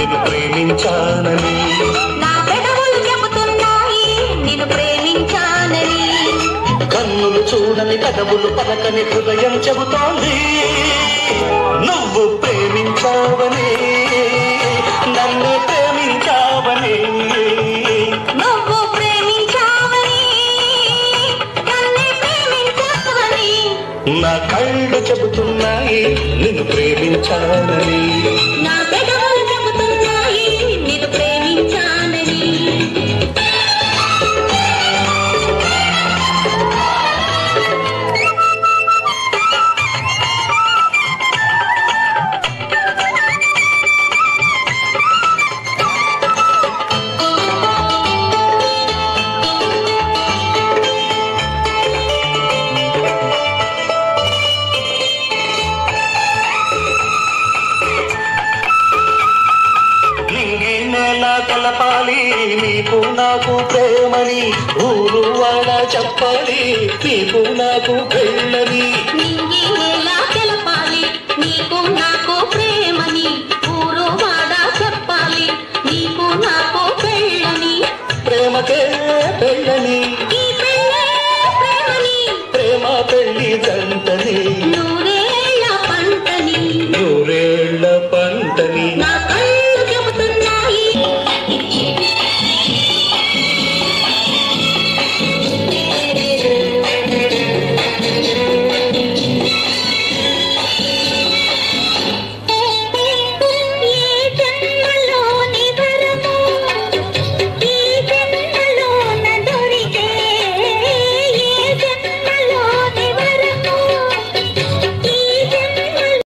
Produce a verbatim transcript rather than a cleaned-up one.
నిన్ను ప్రేమించానని. నా పెదవులు చెబుతున్నాయి నిన్ను ప్రేమించానని. కన్నులు చూడని పెదవులు పలకని హృదయం చెబుతోంది నువ్వు ప్రేమించావని, నన్ను ప్రేమించావని. నువ్వు ప్రేమించావని నన్ను ప్రేమించావని. నా కళ్ళు చెబుతున్నాయి నిన్ను ప్రేమించానని. నా పెదవులు చెబుతున్నాయి నిన్ను ప్రేమించానని. కలపాలి నీకు నాకు ప్రేమని, ఊరు వాళ్ళ చెప్పాలి నీకు నాకు పెళ్ళని.